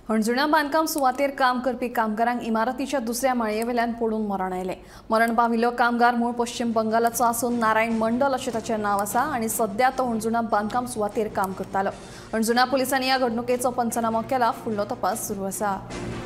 हणजुणा बांदकाम सुवातेर काम करपी कामगारांक इमारतीच्या दुसऱ्या माळयेवेल्यान पडून मरण आयले। मरण पाविल्लो कामगार मूळ पश्चिम बंगालाचो आसून नारायण मंडल अशें ताचें नांव आसा आनी सध्या तो हणजुणा बांदकाम सुवातेर काम करतालो। हणजुणा पुलिसांनी ह्या घडणुकेचो पंचनामो केला, फुडलो तपास सुरू आसा।